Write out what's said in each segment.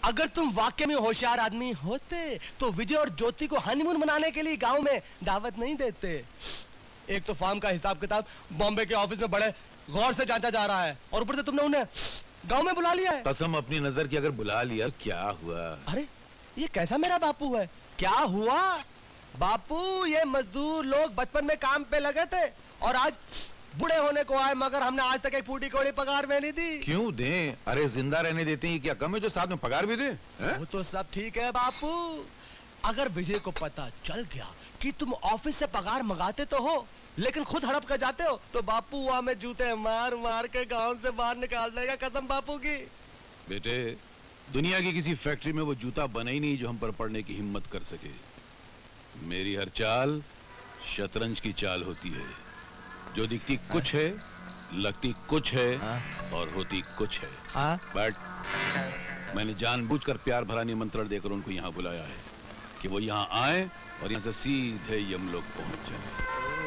अगर तुम वाकई में होशियार आदमी होते तो विजय और ज्योति को हनीमून मनाने के लिए गांव में दावत नहीं देते। एक तो फार्म का हिसाब किताब बॉम्बे के ऑफिस में बड़े गौर से जांचा जा रहा है और ऊपर से तुमने उन्हें गांव में बुला लिया है। कसम अपनी नजर की, अगर बुला लिया क्या हुआ? अरे ये कैसा मेरा बापू है? क्या हुआ बापू? ये मजदूर लोग बचपन में काम पे लगे थे और आज बूढ़े होने को आए, मगर हमने आज तक एक फूटी कौड़ी पगार में नहीं दी। क्यों दें? अरे जिंदा रहने देते हैं क्या कम है जो साथ में पगार भी दे? वो तो सब ठीक है बापू, अगर विजय को पता चल गया कि तुम ऑफिस से पगार मंगाते तो हो लेकिन खुद हड़प कर जाते हो तो बापू वहां में जूते मार मार के गांव से बाहर निकाल देगा, कसम बापू की। बेटे, दुनिया की किसी फैक्ट्री में वो जूता बना ही नहीं जो हम पर पड़ने की हिम्मत कर सके। मेरी हर चाल शतरंज की चाल होती है, जो दिखती कुछ है, लगती कुछ है और होती कुछ है। बट मैंने जानबूझकर प्यार भरा निमंत्रण देकर उनको यहाँ बुलाया है कि वो यहाँ आए और यहाँ से सीधे यमलोक पहुंच जाए।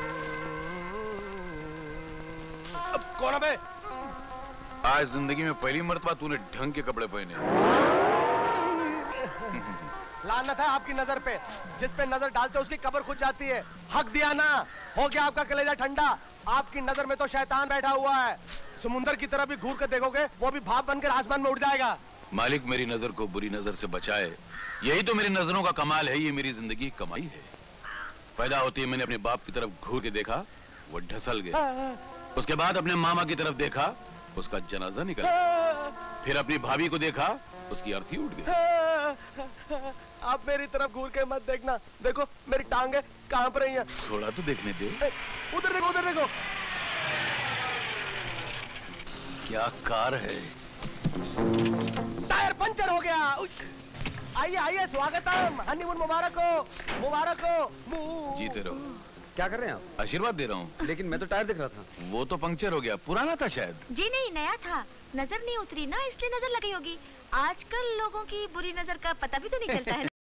अब कौन है? आज जिंदगी में पहली मर्तबा तूने ढंग के कपड़े पहने। लानत है आपकी नजर पे, जिस पे नजर डालते उसकी कब्र खुद जाती है। हक दिया ना, हो गया आपका कलेजा ठंडा। आपकी नजर में तो शैतान बैठा हुआ है, समुंदर की तरफ भी घूर कर देखोगे वो भी भाप बनकर आसमान में उड़ जाएगा। मालिक मेरी नजर को बुरी नजर से बचाए, यही तो मेरी नजरों का कमाल है। ये मेरी जिंदगी की कमाई है। पैदा होते ही मैंने अपने बाप की तरफ घूर के देखा, वो ढसल गया। उसके बाद अपने मामा की तरफ देखा, उसका जनाजा निकल गया। फिर अपनी भाभी को देखा, उसकी अर्थी उठ गई। आप मेरी तरफ घूर के मत देखना, देखो मेरी टांगे कांप रही हैं। थोड़ा तो देखने दे। उधर देखो, उधर देखो। क्या कार है? टायर पंचर हो गया। आइए आइए, स्वागत है, हनीमून मुबारक हो, मुबारक हो। जीते रहो। क्या कर रहे हैं आप? आशीर्वाद दे रहा हूँ। लेकिन मैं तो टायर दिख रहा था। वो तो पंक्चर हो गया, पुराना था शायद। जी नहीं, नया था, नजर नहीं उतरी ना, इसलिए नजर लगी होगी। आजकल लोगों की बुरी नजर का पता भी तो नहीं चलता है।